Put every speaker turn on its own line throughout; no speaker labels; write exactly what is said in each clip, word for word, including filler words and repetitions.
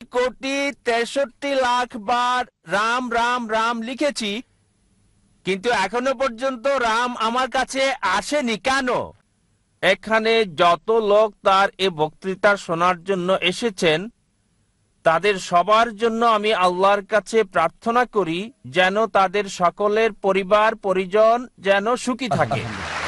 কোটি তেষট্টি লাখ বার রাম রাম রাম লিখেছি, কিন্তু এখনো পর্যন্ত রাম আমার কাছে আসেনি কেন? এখানে যত লোক তার এ বক্তৃতা শোনার জন্য এসেছেন, তাদের সবার জন্য আমি আল্লাহর কাছে প্রার্থনা করি যেন তাদের সকলের পরিবার পরিজন যেন সুখী থাকে।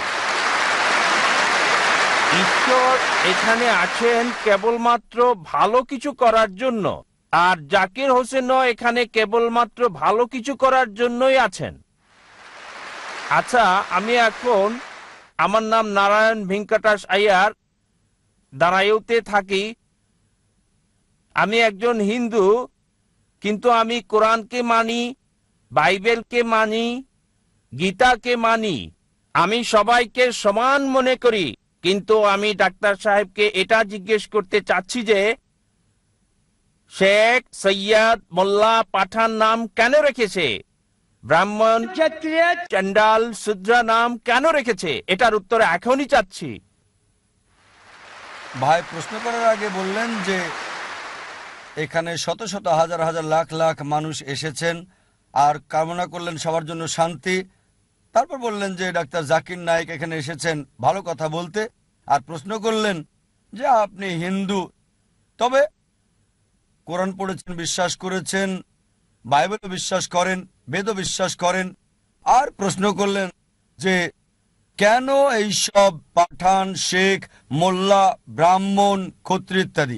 ঈশ্বর এখানে আছেন কেবলমাত্র ভালো কিছু করার জন্য, আর জাকির হোসেনও এখানে কেবলমাত্র ভালো কিছু করার জন্যই আছেন। আচ্ছা, আমি এখন, আমার নাম নারায়ণ ভেঙ্কটাস আয়ার, দাঁড়াইতে থাকি। আমি একজন হিন্দু, কিন্তু আমি কোরআনকে মানি, বাইবেলকে মানি, গীতাকে মানি। আমি সবাইকে সমান মনে করি, কিন্তু আমি ডাক্তার সাহেবকে এটা জিজ্ঞেস করতে চাচ্ছি যে শেখ সৈয়দ মোল্লা পাঠান নাম কেন রেখেছে, ব্রাহ্মণ ক্ষত্রিয় চন্ডাল শূদ্র নাম কেন রেখেছে? এটার উত্তর এখনই চাচ্ছি।
ভাই প্রশ্ন করার আগে বললেন যে এখানে শত শত হাজার হাজার লাখ লাখ মানুষ এসেছেন আর কামনা করলেন সবার জন্য শান্তি। তারপর বললেন যে ডাক্তার জাকির নায়েক এখানে এসেছেন ভালো কথা বলতে, আর প্রশ্ন করলেন যে আপনি হিন্দু, তবে কোরআন পড়েছেন, বিশ্বাস করেছেন, বাইবেলও বিশ্বাস করেন, বেদও বিশ্বাস করেন, আর প্রশ্ন করলেন যে কেন এই সব পাঠান, শেখ, মোল্লা, ব্রাহ্মণ, ক্ষত্রিয় ইত্যাদি।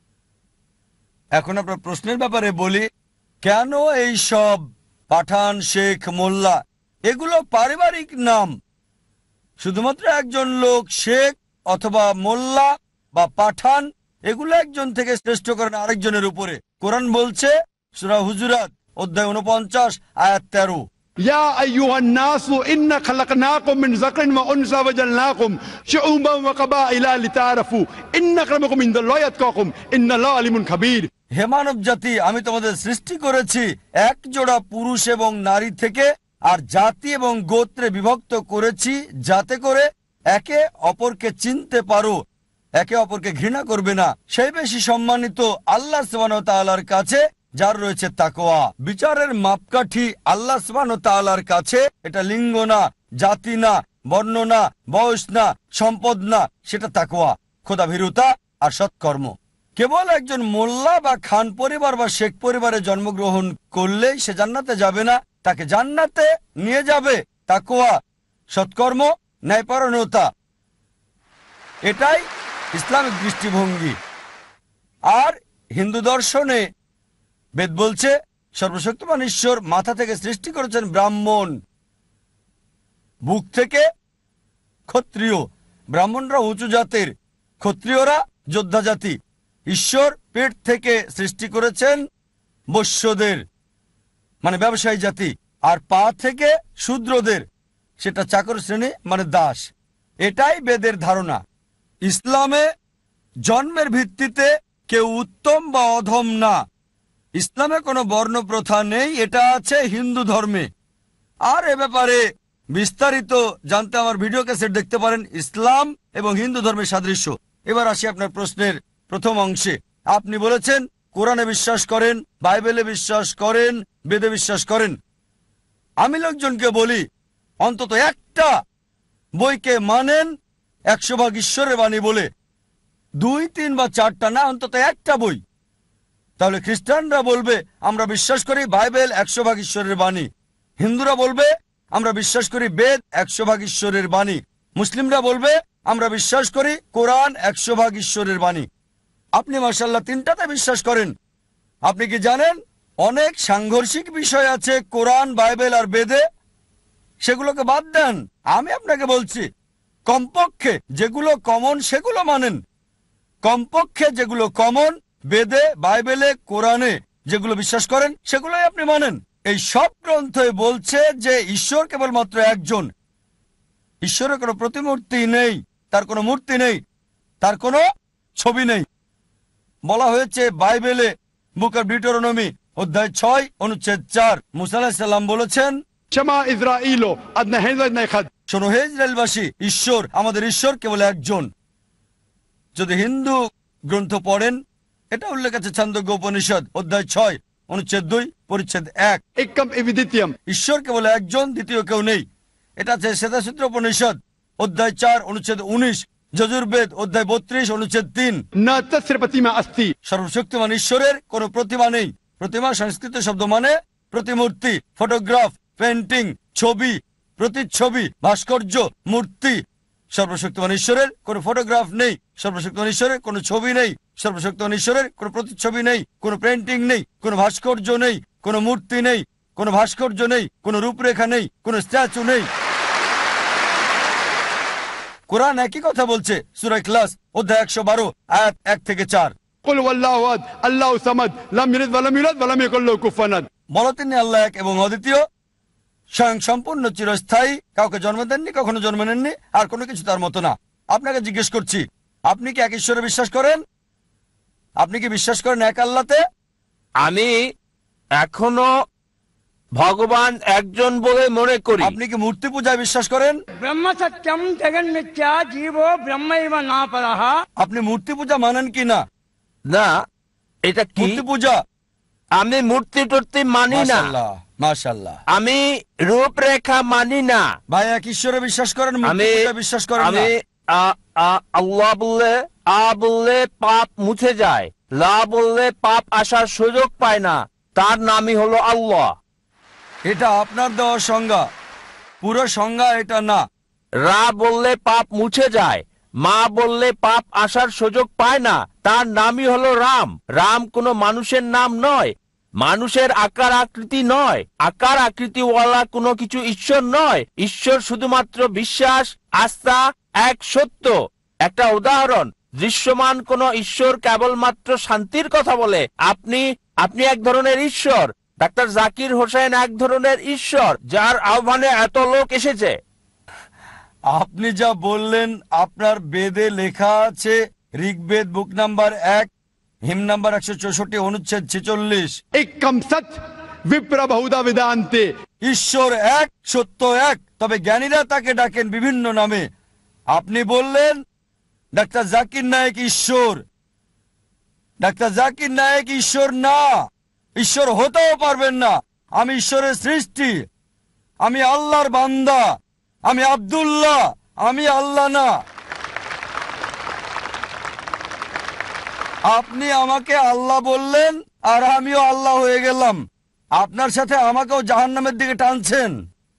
এখন আপনার প্রশ্নের ব্যাপারে বলি, কেন এই সব পাঠান, শেখ, মোল্লা? এগুলো পারিবারিক নাম। শুধুমাত্র একজন লোক শেখ অথবা মোল্লা বা পাঠান, এগুলো একজন থেকে শ্রেষ্ঠ করেন আরেকজনের উপরে। কোরআন বলছে সূরা হুজুরাত অধ্যায় উনপঞ্চাশ আয়াত তেরো,
يا أيها الناس إنا خلقناكم من ذكر وأنثى وجعلناكم شعوبا وقبائل لتعارفوا إن أكرمكم عند الله أتقاكم إن الله عليم خبير।
হে মানব জাতি, আমি তোমাদের সৃষ্টি করেছি এক জোড়া পুরুষ এবং নারী থেকে, আর জাতি এবং গোত্রে বিভক্ত করেছি যাতে করে একে অপরকে চিনতে পারো, একে অপরকে ঘৃণা করবে না। সেই বেশি সম্মানিত আল্লাহ সুবহানাহু ওয়া তাআলার কাছে যার রয়েছে তাকওয়া। বিচারের মাপকাঠি আল্লাহ সুবহানাহু ওয়া তাআলার কাছে। এটা লিঙ্গ না, জাতি না, বর্ণ না, বয়স না, সম্পদ না, সেটা তাকওয়া, খোদাভীরুতা আর সৎকর্ম। কেবল একজন মোল্লা বা খান পরিবার বা শেখ পরিবারে জন্মগ্রহণ করলেই সে জান্নাতে যাবে না। তাকে জান্নাতে নিয়ে যাবে তাকওয়া, সৎকর্ম, ন্যায়পরায়ণতা। এটাই ইসলামিক দৃষ্টিভঙ্গি। আর হিন্দু দর্শনে বেদ বলছে সর্বশক্তিমান ঈশ্বর মাথা থেকে সৃষ্টি করেছেন ব্রাহ্মণ, বুক থেকে ক্ষত্রিয়। ব্রাহ্মণরা উঁচু জাতের, ক্ষত্রিয়রা যোদ্ধা জাতি। ঈশ্বর পেট থেকে সৃষ্টি করেছেন বৈশ্যদের, মানে ব্যবসায়ী জাতি, আর পা থেকে শূদ্রদের, সেটা চাকর শ্রেণী মানে দাস। এটাই বেদের ধারণা। ইসলামে জন্মের ভিত্তিতে কেউ উত্তম বা অধম না। ইসলামে কোনো বর্ণ প্রথা নেই, এটা আছে হিন্দু ধর্মে। আর এ ব্যাপারে বিস্তারিত জানতে আমার ভিডিও ক্যাসেট দেখতে পারেন, ইসলাম এবং হিন্দু ধর্মের সাদৃশ্য। এবার আসি আপনার প্রশ্নের প্রথম অংশে। আপনি বলেছেন কোরআনে বিশ্বাস করেন, বাইবেলে বিশ্বাস করেন, বেদে বিশ্বাস করেন। আমি লোকজনকে বলি অন্তত একটা বইকে মানেন একশো ভাগ ঈশ্বরের বাণী বলে, দুই তিন বা চারটা না, অন্তত একটা বই। তাহলে খ্রিস্টানরা বলবে আমরা বিশ্বাস করি বাইবেল একশো ভাগ ঈশ্বরের বাণী, হিন্দুরা বলবে আমরা বিশ্বাস করি বেদ একশো ভাগ ঈশ্বরের বাণী, মুসলিমরা বলবে আমরা বিশ্বাস করি কোরআন একশো ভাগ ঈশ্বরের বাণী। আপনি মাশাআল্লাহ তিনটাতে বিশ্বাস করেন। আপনি কি জানেন অনেক সাংঘর্ষিক বিষয় আছে কোরআন, বাইবেল আর বেদে? সেগুলোকে বাদ দেন। আমি আপনাকে বলছি কমপক্ষে যেগুলো কমন সেগুলো মানেন। কমপক্ষে যেগুলো কমন বেদে, বাইবেলে, কোরআনে যেগুলো বিশ্বাস করেন সেগুলোই আপনি মানেন। এই সব গ্রন্থই বলছে যে ঈশ্বর কেবলমাত্র একজন। ঈশ্বরের কোনো প্রতিমূর্তি নেই, তার কোনো মূর্তি নেই, তার কোনো ছবি নেই। বলা হয়েছে বাইবেলে বুক অফ ডিউটেরোনমি অধ্যায় ছয় অনুচ্ছেদ চার, মুসা আলাইহিস সালাম বলেছেন, শোনো হে ইসরায়েলবাসী, ঈশ্বর আমাদের ঈশ্বর কেবল একজন। যদি হিন্দু গ্রন্থ পড়েন এটা উল্লেখ আছে ছান্দোগ্য উপনিষদ অধ্যায় ছয় অনুচ্ছেদ দুই পরিচ্ছেদ এক।
Ekam evidityam.
ঈশ্বর কেবল একজন, দ্বিতীয় কেউ নেই। এটা আছে শ্বেতাসূত্র উপনিষদ অধ্যায় চার অনুচ্ছেদ উনিশ, যজুর্বেদ অধ্যায় বত্রিশ অনুচ্ছেদ তিন।
Na tasya pratima asti.
সর্বশক্তিমান ঈশ্বরের কোনো প্রতিমা নেই। প্রতিমা সংস্কৃত শব্দ মানে প্রতিমূর্তি, ফটোগ্রাফ, পেন্টিং, ছবি, প্রতিচ্ছবি, ভাস্কর্য, মূর্তি। সর্বশক্তিমান ঈশ্বরের কোনো ফটোগ্রাফ নেই, সর্বশক্তিমান ঈশ্বরের কোনো ছবি নেই, সর্বশক্তিমান ঈশ্বরের কোনো প্রতিচ্ছবি নেই, কোনো পেন্টিং নেই, কোনো ভাস্কর্য নেই, কোনো মূর্তি নেই, কোনো ভাস্কর্য নেই, কোনো রূপরেখা নেই, কোনো স্ট্যাচু নেই। কোরআন একই কথা বলছে সূরা ইখলাস অধ্যায় একশো বারো আয়াত এক থেকে চার।
Qul wallahu ahad, Allahu samad, lam yalid wa lam yulad wa lam yakul lahu kufuwan ahad.
বলো তিনি আল্লাহ এক এবং অদ্বিতীয়, স্বয়ং সম্পূর্ণ, চিরস্থায়ী, কাউকে জন্ম দেননি, কখনো জন্ম নেননি, আর কোনো কিছু তার মতো না। আপনাকে জিজ্ঞেস করছি, আপনি কি এক ঈশ্বরে বিশ্বাস করেন? আপনি কি বিশ্বাস করেন এক আল্লাহতে?
আমি এখনো ভগবান একজন বলে মনে করি।
আপনি কি মূর্তি পূজায় বিশ্বাস করেন?
ব্রহ্ম সত্যম জগন্মিথ্যা জীবো ব্রহ্মৈব না পরঃ।
আপনি মূর্তি পূজা মানেন কি না?
না, এটা কি?
মূর্তি পূজা
আমি মূর্তি টূর্তি মানি না,
মাশাআল্লাহ মাশাআল্লাহ।
আমি রূপরেখা মানি না।
ভাই এক ঈশ্বরে বিশ্বাস করেন, মূর্তি
আমি
পূজা বিশ্বাস করেন না?
আমি আ- আ- আল্লাহ বললে আ বললে পাপ মুছে যায়, লা বললে পাপ আসার সুযোগ পায় না, তার নামই হলো আল্লাহ।
এটা আপনার দেওয়া সংজ্ঞা, পুরো সংজ্ঞা এটা না।
রা বললে পাপ মুছে যায়, মা বললে পাপ আসার সুযোগ পায় না, তার নামই হলো রাম। রাম কোনো মানুষের নাম নয়, মানুষের আকার আকৃতি নয়, আকার আকৃতিওয়ালা কোনো কিছু ঈশ্বর নয়। ঈশ্বর শুধুমাত্র বিশ্বাস, আস্থা, এক সত্য। একটা উদাহরণ, দৃশ্যমান কোন ঈশ্বর কেবলমাত্র শান্তির কথা বলে। আপনি আপনি এক ধরনের ঈশ্বর, ডাক্তার জাকির হোসেন এক ধরনের ঈশ্বর, যার আহ্বানে এত লোক এসেছে।
আপনি যা বললেন আপনার বেদে লেখা আছে, ঋগ্বেদ বুক নাম্বার এক হিম নাম্বার একশো চৌষট্টি অনুচ্ছেদ ছেচল্লিশ।
Ekam sat vipra bahuda vedante.
ঈশ্বর এক, সত্য এক, তবে জ্ঞানীরা তাকে ডাকেন বিভিন্ন নামে। আপনি বললেন ডাক্তার জাকির নায়েক ঈশ্বর। ডাক্তার জাকির নায়েক ঈশ্বর না, ঈশ্বর হতেও পারবেন না। আমি ঈশ্বরের সৃষ্টি, আমি আল্লাহর বান্দা, আমি আব্দুল্লাহ, আমি আল্লাহ না। আপনি আমাকে আল্লাহ বললেন আর আমিও আল্লাহ হয়ে গেলাম। আপনার সাথে আমাকেও জাহান্নামের দিকে টানছেন।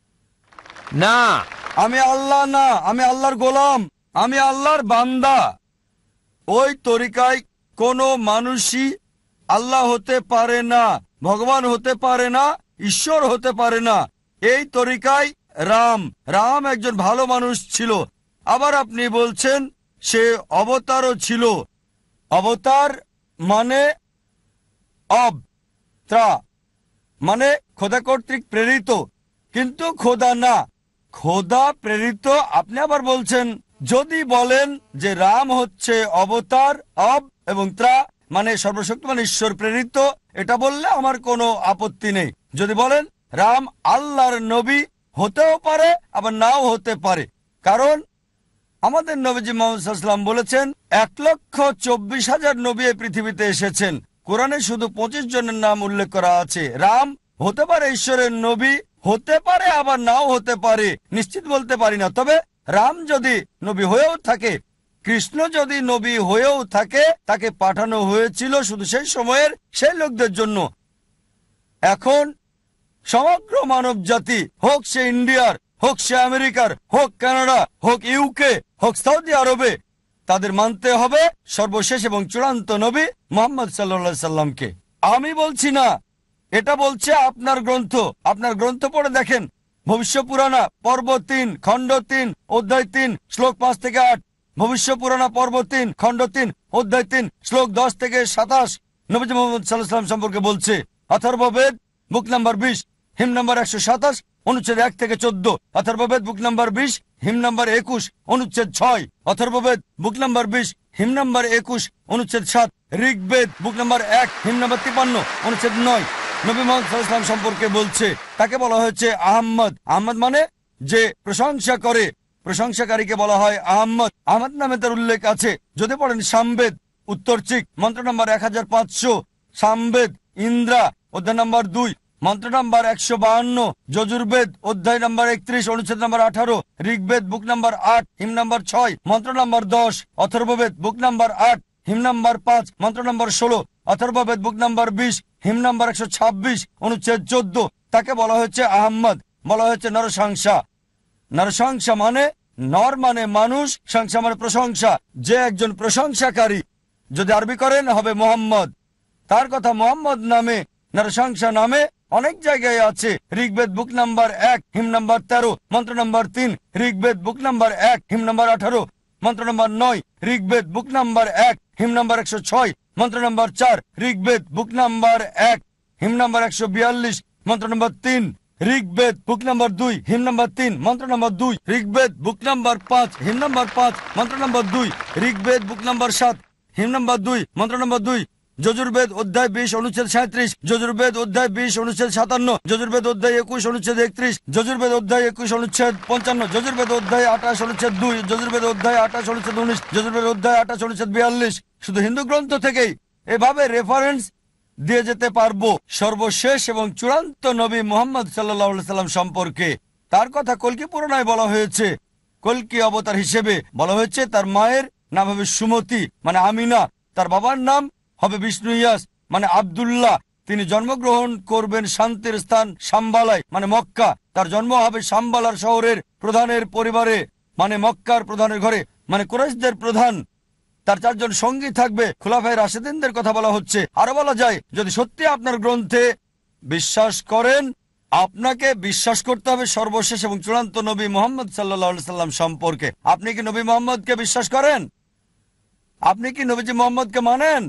না,
আমি আল্লাহ না, আমি আল্লাহর গোলাম, আমি আল্লাহর বান্দা। ওই তরিকায় কোনো মানুষই আল্লাহ হতে পারে না, ভগবান হতে পারে না, ঈশ্বর হতে পারে না। এই তরিকায় রাম রাম একজন ভালো মানুষ ছিল। আবার আপনি বলছেন সে অবতারও ছিল। অবতার মানে অব, ত্রা মানে খোদা কর্তৃক প্রেরিত, কিন্তু খোদা না, খোদা প্রেরিত। আপনি আবার বলছেন, যদি বলেন যে রাম হচ্ছে অবতার, অব এবং ত্রা মানে সর্বশক্তিমান ঈশ্বর প্রেরিত, এটা বললে আমার কোনো আপত্তি নেই। যদি বলেন রাম আল্লাহর নবী, হতেও পারে আবার নাও হতে পারে, কারণ আমাদের নবীজি মুহাম্মদ সাল্লাল্লাহু আলাইহি ওয়াসাল্লাম বলেছেন এক লক্ষ চব্বিশ হাজার নবী এই পৃথিবীতে এসেছেন। কোরআনে শুধু পঁচিশ জনের নাম উল্লেখ করা আছে। রাম হতে পারে ঈশ্বরের নবী, হতে পারে আবার নাও হতে পারে, নিশ্চিত বলতে পারি না। তবে রাম যদি নবী হয়েও থাকে, কৃষ্ণ যদি নবী হয়েও থাকে, তাকে পাঠানো হয়েছিল শুধু সেই সময়ের সেই লোকদের জন্য। এখন সমগ্র মানব জাতি, হোক সে ইন্ডিয়ার, হোক সে আমেরিকার, হোক কানাডা, হোক ইউকে, হোক সৌদি আরবে, তাদের মানতে হবে সর্বশেষ এবং চূড়ান্ত নবী মুহাম্মদ সাল্লাল্লাহু আলাইহি সাল্লামকে। আমি বলছি না, এটা বলছে আপনার গ্রন্থ। আপনার গ্রন্থ পড়ে দেখেন, ভবিষ্য পুরাণা পর্ব তিন খণ্ড তিন অধ্যায় তিন শ্লোক পাঁচ থেকে আট, ভবিষ্য পুরাণা পর্ব তিন খণ্ড তিন অধ্যায় তিন শ্লোক দশ থেকে সাতাশ নবীজি মুহাম্মদ সাল্লাল্লাহু আলাইহি সাল্লাম সম্পর্কে বলছে। অথর্ববেদ বুক নাম্বার বিশ হিম নাম্বার একশো সাতাশ অনুচ্ছেদ এক থেকে চোদ্দ, অথর্ববেদ বুক নাম্বার বিশ হিম নাম্বার একুশ অনুচ্ছেদ ছয়, অথর্ববেদ বুক নাম্বার বিশ হিম নাম্বার একুশ অনুচ্ছেদ সাত, ঋগ্বেদ বুক নাম্বার এক হিম নাম্বার তিপ্পান্ন অনুচ্ছেদ নয় নবী মুহাম্মদ সাল্লাল্লাহু আলাইহি ওয়াসাল্লাম সম্পর্কে বলছে। তাকে বলা হয়েছে আহম্মদ। আহম্মদ মানে যে প্রশংসা করে, প্রশংসাকারীকে বলা হয় আহম্মদ। আহমদ নামে তার উল্লেখ আছে। যদি পড়েন সামবেদ উত্তরচিক মন্ত্র নম্বর এক হাজার পাঁচশো, সামবেদ ইন্দ্রা অধ্যায় নম্বর দুই, মন্ত্র নম্বর একশো বাহান্ন, যজুর্বেদ অধ্যায় নম্বর একত্রিশ অনুচ্ছেদ নম্বর আঠারো, ঋগ্বেদ বুক নম্বর আট হিম নম্বর ছয়, মন্ত্র নম্বর দশ, অথর্ববেদ বুক নম্বর আট হিম নম্বর পাঁচ, মন্ত্র নম্বর ষোলো, অথর্ববেদ বুক নম্বর বিশ হিম নম্বর একশো ছাব্বিশ অনুচ্ছেদ চোদ্দ। তাকে বলা হয়েছে আহম্মদ, বলা হয়েছে নরসংসা। নরসংসা মানে নর মানে মানুষ, সংসা মানে প্রশংসা, যে একজন প্রশংসাকারী। যদি আরবি করেন হবে মোহাম্মদ। তার কথা মোহাম্মদ নামে, নরসংসা নামে অনেক জায়গায় আছে। ঋগ্বেদ বুক নাম্বার এক হিম নাম্বার তেরো, মন্ত্র নম্বর তিন, ঋগ্বেদ বুক নাম্বার এক হিম নাম্বার আঠারো, মন্ত্র নম্বর নয়, ঋগ্বেদ বুক নাম্বার এক হিম নাম্বার একশো ছয়, মন্ত্র নম্বর চার, ঋগ্বেদ বুক নাম্বার এক হিম নাম্বার একশো বিয়াল্লিশ, মন্ত্র নম্বর তিন, ঋগ্বেদ বুক নাম্বার দুই হিম নাম্বার তিন, মন্ত্র নম্বর দুই, ঋগ্বেদ বুক নাম্বার পাঁচ হিম নাম্বার পাঁচ, মন্ত্র নম্বর দুই, ঋগ্বেদ বুক নাম্বার সাত হিম নাম্বার দুই, মন্ত্র নম্বর দুই, যজুর্বেদ অধ্যায় বিশ অনুচ্ছেদ সাঁত্রিশ, যজুর্বেদ অধ্যায় বিশ অনুচ্ছেদ সাতান্ন, যজুর্বেদ অধ্যায় একুশ অনুচ্ছেদ একত্রিশ, যজুর্বেদ অধ্যায় একুশ অনুচ্ছেদ পঞ্চান্ন, যজুর্বেদ অধ্যায় আঠাশ অনুচ্ছেদ দুই, যজুর্বেদ অধ্যায় আঠাশ অনুচ্ছেদ উনিশ, যজুর্বেদ অধ্যায় আঠাশ অনুচ্ছেদ বিয়াল্লিশ। শুধু হিন্দু গ্রন্থ থেকেই এভাবে রেফারেন্স দিয়ে যেতে পারবো সর্বশেষ এবং চূড়ান্ত নবী মুহাম্মদ সাল্লাল্লাহু আলাইহি সাল্লাম সম্পর্কে। তার কথা কল্কি পুরাণায় বলা হয়েছে। কল্কি অবতার হিসেবে বলা হয়েছে তার মায়ের নাম হবে সুমতি মানে আমিনা, তার বাবার নাম হবে বিষ্ণু ইয়াস মানে আব্দুল্লাহ। তিনি জন্মগ্রহণ করবেন শান্তির স্থান সাম্বালায় মানে মক্কা। তার জন্ম হবে সাম্বালার শহরের প্রধানের পরিবারে মানে মক্কার প্রধানের ঘরে মানে কুরাইশদের প্রধান। তার চারজন সঙ্গী থাকবে, খুলাফায়ে রাশেদিনদের কথা বলা হচ্ছে। আরো বলা যায় যদি সত্যি আপনার গ্রন্থে বিশ্বাস করেন, আপনাকে বিশ্বাস করতে হবে সর্বশেষ এবং চূড়ান্ত নবী মুহাম্মদ সাল্লাল্লাহু আলাইহি সাল্লাম সম্পর্কে। আপনি কি নবী মুহাম্মদকে বিশ্বাস করেন? আপনি কি নবীজি মুহাম্মদকে মানেন?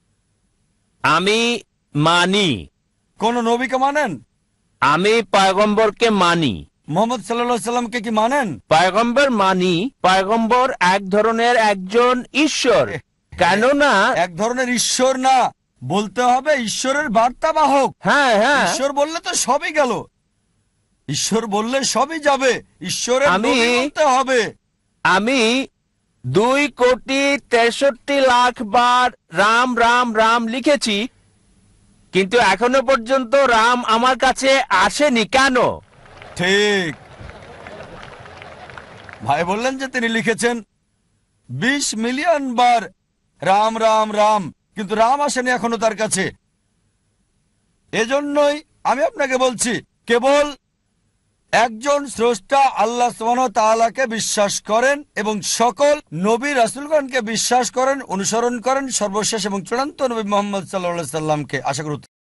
আমি মানি।
কোন নবীকে মানেন?
আমি পয়গম্বরকে মানি।
মোহাম্মদ সাল্লাল্লাহু আলাইহি সাল্লামকে কি মানেন?
পয়গম্বর মানি। পয়গম্বর এক ধরনের একজন ঈশ্বর, কেননা
এক ধরনের ঈশ্বর না, বলতে হবে ঈশ্বরের বার্তাবাহক।
হ্যাঁ হ্যাঁ
ঈশ্বর বললে তো সবই গেল, ঈশ্বর বললে সবই যাবে, ঈশ্বরের
আমি-
নবী বলতে হবে।
আমি দুই কোটি তেষট্টি লাখ বার রাম রাম রাম লিখেছি, কিন্তু এখনো পর্যন্ত রাম আমার কাছে আসেনি। কেন?
ঠিক, ভাই বললেন যে তিনি লিখেছেন বিশ মিলিয়ন বার রাম রাম রাম, কিন্তু রাম আসেনি এখনো তার কাছে। এজন্যই আমি আপনাকে বলছি কেবল একজন স্রষ্টা আল্লাহ সুবহানাহু ওয়া তাআলাকে বিশ্বাস করেন এবং সকল নবী রাসূলগণকে বিশ্বাস করেন, অনুসরণ করেন, সর্বশেষ এবং চূড়ান্ত নবী মুহাম্মদ সাল্লাল্লাহু আলাইহি সাল্লামকে। আশা করি